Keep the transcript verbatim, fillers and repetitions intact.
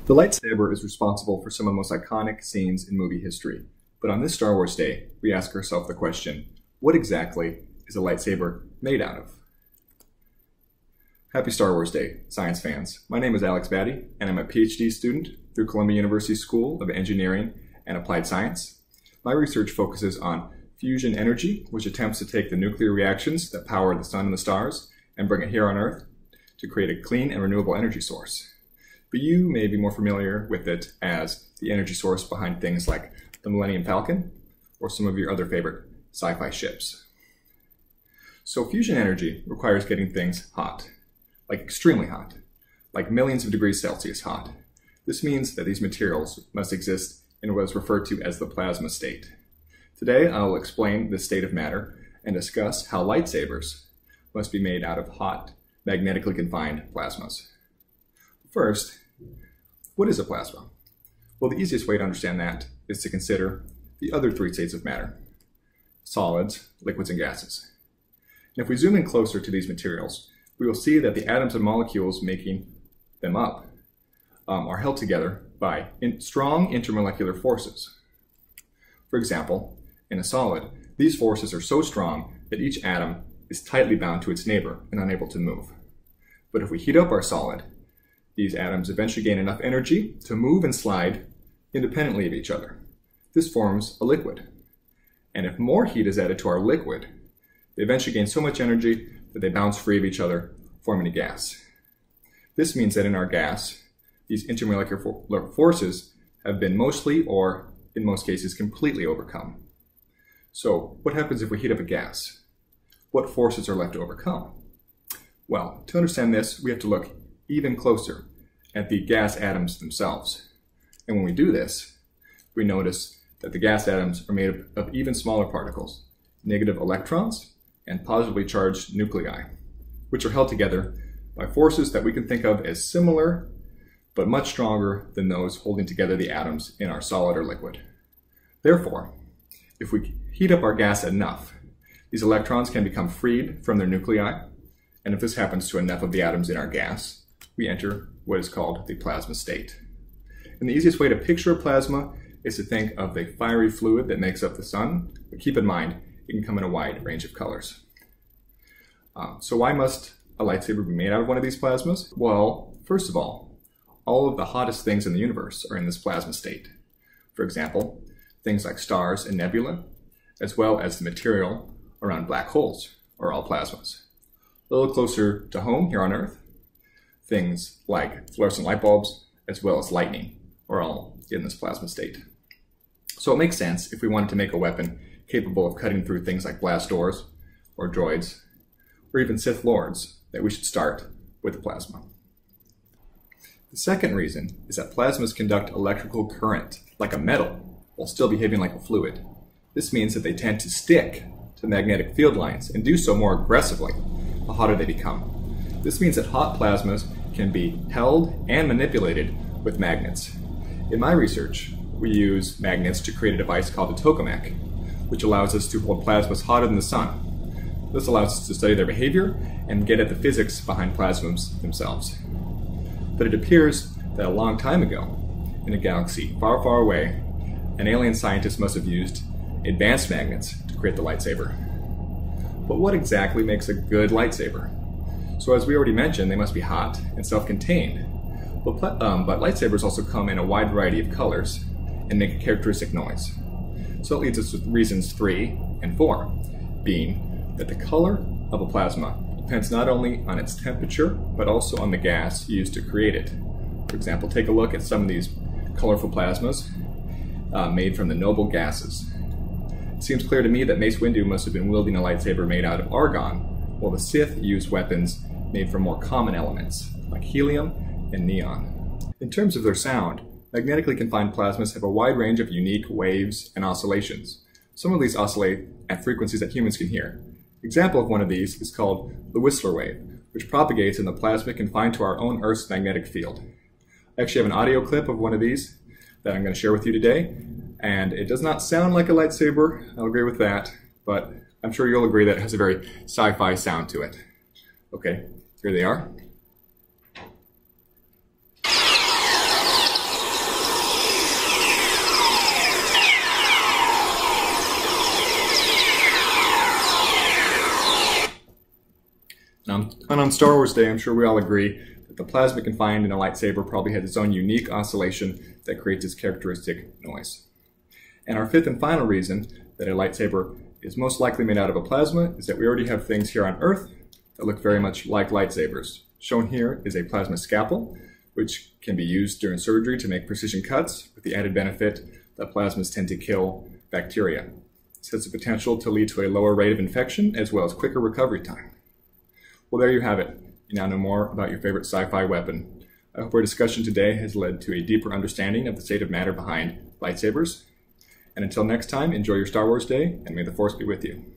The lightsaber is responsible for some of the most iconic scenes in movie history. But on this Star Wars Day, we ask ourselves the question, what exactly is a lightsaber made out of? Happy Star Wars Day, science fans. My name is Alex Batty, and I'm a PhD student through Columbia University School of Engineering and Applied Science. My research focuses on fusion energy, which attempts to take the nuclear reactions that power the sun and the stars and bring it here on Earth to create a clean and renewable energy source. But you may be more familiar with it as the energy source behind things like the Millennium Falcon or some of your other favorite sci-fi ships. So fusion energy requires getting things hot, like extremely hot, like millions of degrees Celsius hot. This means that these materials must exist in what is referred to as the plasma state. Today, I will explain this state of matter and discuss how lightsabers must be made out of hot, magnetically confined plasmas. First, what is a plasma? Well, the easiest way to understand that is to consider the other three states of matter: solids, liquids, and gases. And if we zoom in closer to these materials, we will see that the atoms and molecules making them up um, are held together by in strong intermolecular forces. For example, in a solid, these forces are so strong that each atom is tightly bound to its neighbor and unable to move. But if we heat up our solid, these atoms eventually gain enough energy to move and slide independently of each other. This forms a liquid. And if more heat is added to our liquid, they eventually gain so much energy that they bounce free of each other, forming a gas. This means that in our gas, these intermolecular forces have been mostly, or in most cases, completely overcome. So what happens if we heat up a gas? What forces are left to overcome? Well, to understand this, we have to look even closer at the gas atoms themselves. And when we do this, we notice that the gas atoms are made of even smaller particles, negative electrons and positively charged nuclei, which are held together by forces that we can think of as similar but much stronger than those holding together the atoms in our solid or liquid. Therefore, if we heat up our gas enough, these electrons can become freed from their nuclei, and if this happens to enough of the atoms in our gas, we enter what is called the plasma state. And the easiest way to picture a plasma is to think of the fiery fluid that makes up the sun, but keep in mind, it can come in a wide range of colors. Um, so why must a lightsaber be made out of one of these plasmas? Well, first of all, all of the hottest things in the universe are in this plasma state. For example, things like stars and nebula, as well as the material around black holes, are all plasmas. A little closer to home here on Earth, things like fluorescent light bulbs, as well as lightning, are all in this plasma state. So it makes sense if we wanted to make a weapon capable of cutting through things like blast doors, or droids, or even Sith Lords, that we should start with a plasma. The second reason is that plasmas conduct electrical current like a metal, while still behaving like a fluid. This means that they tend to stick to magnetic field lines and do so more aggressively the hotter they become. This means that hot plasmas can be held and manipulated with magnets. In my research, we use magnets to create a device called a tokamak, which allows us to hold plasmas hotter than the sun. This allows us to study their behavior and get at the physics behind plasmas themselves. But it appears that a long time ago, in a galaxy far, far away, an alien scientist must have used advanced magnets to create the lightsaber. But what exactly makes a good lightsaber? So as we already mentioned, they must be hot and self-contained. But, um, but lightsabers also come in a wide variety of colors and make a characteristic noise. So it leads us to reasons three and four, being that the color of a plasma depends not only on its temperature, but also on the gas used to create it. For example, take a look at some of these colorful plasmas uh, made from the noble gases. It seems clear to me that Mace Windu must have been wielding a lightsaber made out of argon, while the Sith used weapons made from more common elements, like helium and neon. In terms of their sound, magnetically confined plasmas have a wide range of unique waves and oscillations. Some of these oscillate at frequencies that humans can hear. An example of one of these is called the Whistler wave, which propagates in the plasma confined to our own Earth's magnetic field. I actually have an audio clip of one of these that I'm going to share with you today, and it does not sound like a lightsaber, I'll agree with that, but I'm sure you'll agree that it has a very sci-fi sound to it. Okay, here they are. on Star Wars Day, I'm sure we all agree that the plasma confined in a lightsaber probably has its own unique oscillation that creates its characteristic noise. And our fifth and final reason that a lightsaber is most likely made out of a plasma is that we already have things here on Earth that look very much like lightsabers. Shown here is a plasma scalpel, which can be used during surgery to make precision cuts, with the added benefit that plasmas tend to kill bacteria. This has the potential to lead to a lower rate of infection as well as quicker recovery time. Well, there you have it. You now know more about your favorite sci-fi weapon. I hope our discussion today has led to a deeper understanding of the state of matter behind lightsabers. And until next time, enjoy your Star Wars Day, and may the Force be with you.